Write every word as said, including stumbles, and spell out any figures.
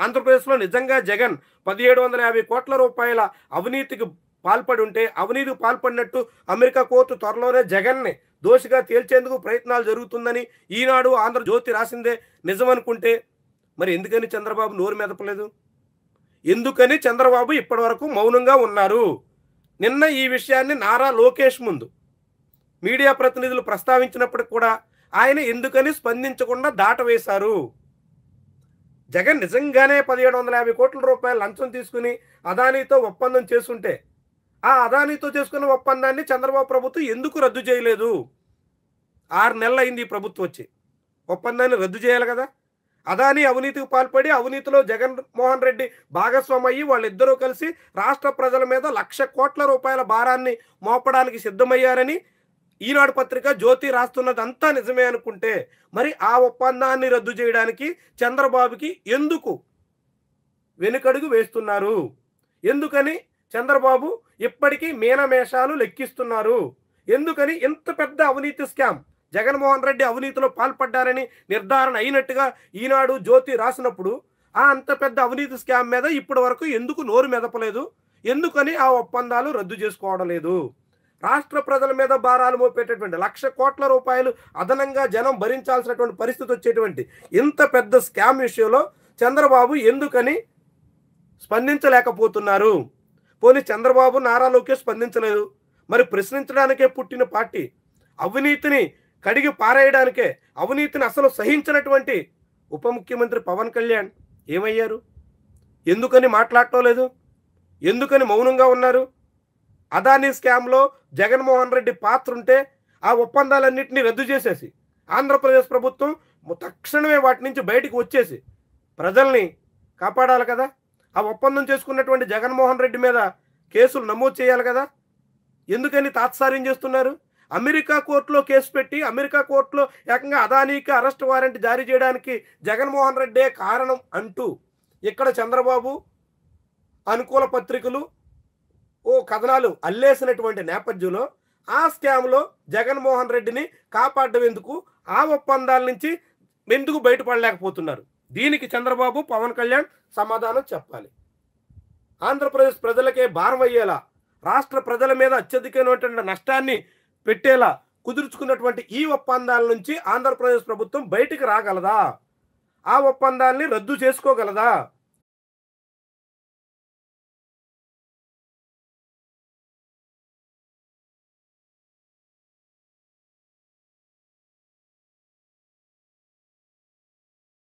ఆంధ్రప్రదేశ్లో నిజంగా జగన్ పదిహేడు వందల యాభై కోట్ల రూపాయల అవినీతికి పాల్పడి ఉంటే, అవినీతికి పాల్పడినట్టు అమెరికా కోర్టు త్వరలోనే జగన్ని దోషిగా తేల్చేందుకు ప్రయత్నాలు జరుగుతుందని ఈనాడు, ఆంధ్రజ్యోతి రాసిందే నిజమనుకుంటే మరి ఎందుకని చంద్రబాబు నోరు మెదపలేదు? ఎందుకని చంద్రబాబు ఇప్పటివరకు మౌనంగా ఉన్నారు? నిన్న ఈ విషయాన్ని నారా లోకేష్ ముందు మీడియా ప్రతినిధులు ప్రస్తావించినప్పటికి కూడా ఆయన ఎందుకని స్పందించకుండా దాటవేశారు? జగన్ నిజంగానే పదిహేడు వందల యాభై కోట్ల రూపాయల లంచం తీసుకుని అదానీతో ఒప్పందం చేసుంటే ఆ అదానీతో చేసుకున్న ఒప్పందాన్ని చంద్రబాబు ప్రభుత్వం ఎందుకు రద్దు చేయలేదు? ఆరు నెలలు అయింది ఈ ప్రభుత్వం వచ్చి. ఒప్పందాన్ని రద్దు చేయాలి కదా. అదానీ అవినీతికి పాల్పడి అవినీతిలో జగన్మోహన్ రెడ్డి భాగస్వామి అయ్యి వాళ్ళిద్దరూ కలిసి రాష్ట్ర ప్రజల మీద లక్ష కోట్ల రూపాయల భారాన్ని మోపడానికి సిద్ధమయ్యారని ఈనాడు పత్రిక, జ్యోతి రాస్తున్నదంతా నిజమే అనుకుంటే మరి ఆ ఒప్పందాన్ని రద్దు చేయడానికి చంద్రబాబుకి ఎందుకు వెనుకడుగు వేస్తున్నారు? ఎందుకని చంద్రబాబు ఇప్పటికీ మీనమేషాలు లెక్కిస్తున్నారు? ఎందుకని ఇంత పెద్ద అవినీతి స్కామ్ జగన్మోహన్ రెడ్డి అవినీతిలో పాల్పడ్డారని నిర్ధారణ అయినట్టుగా ఈనాడు, జ్యోతి రాసినప్పుడు ఆ అంత పెద్ద అవినీతి స్కామ్ మీద ఇప్పటి వరకు ఎందుకు నోరు మెదపలేదు? ఎందుకని ఆ ఒప్పందాలు రద్దు చేసుకోవడం లేదు? రాష్ట్ర ప్రజల మీద భారాలు మోపేటటువంటి లక్ష కోట్ల రూపాయలు అదనంగా జనం భరించాల్సినటువంటి పరిస్థితి వచ్చేటువంటి ఇంత పెద్ద స్కామ్ విషయంలో చంద్రబాబు ఎందుకని స్పందించలేకపోతున్నారు? పోనీ చంద్రబాబు, నారా లోకేష్ స్పందించలేదు. మరి ప్రశ్నించడానికే పుట్టిన పార్టీ, అవినీతిని కడిగి పారేయడానికే, అవినీతిని అసలు సహించినటువంటి ఉప ముఖ్యమంత్రి పవన్ కళ్యాణ్ ఏమయ్యారు? ఎందుకని మాట్లాడటం లేదు? ఎందుకని మౌనంగా ఉన్నారు? అదానీ స్కామ్లో జగన్మోహన్ రెడ్డి పాత్ర ఉంటే ఆ ఒప్పందాలన్నింటినీ రద్దు చేసేసి ఆంధ్రప్రదేశ్ ప్రభుత్వం తక్షణమే వాటి నుంచి బయటికి వచ్చేసి ప్రజల్ని కాపాడాలి కదా. ఆ ఒప్పందం చేసుకున్నటువంటి జగన్మోహన్ రెడ్డి మీద కేసులు నమోదు చేయాలి కదా. ఎందుకని తాత్సార్యం చేస్తున్నారు? అమెరికా కోర్టులో కేసు పెట్టి అమెరికా కోర్టులో ఏకంగా అదానీకి అరెస్ట్ వారెంట్ జారీ చేయడానికి జగన్మోహన్ రెడ్డే కారణం అంటూ ఇక్కడ చంద్రబాబు అనుకూల పత్రికలు ఓ కథనాలు అల్లేసినటువంటి నేపథ్యంలో ఆ స్కామ్లో జగన్మోహన్ రెడ్డిని కాపాడడం ఎందుకు? ఆ ఒప్పందాల నుంచి ఎందుకు బయటపడలేకపోతున్నారు? దీనికి చంద్రబాబు, పవన్ కళ్యాణ్ సమాధానం చెప్పాలి. ఆంధ్రప్రదేశ్ ప్రజలకే భారం అయ్యేలా, రాష్ట్ర ప్రజల మీద అత్యధికమైనటువంటి నష్టాన్ని పెట్టేలా కుదుర్చుకున్నటువంటి ఈ ఒప్పందాల నుంచి ఆంధ్రప్రదేశ్ ప్రభుత్వం బయటికి రాగలదా? ఆ ఒప్పందాల్ని రద్దు చేసుకోగలదా?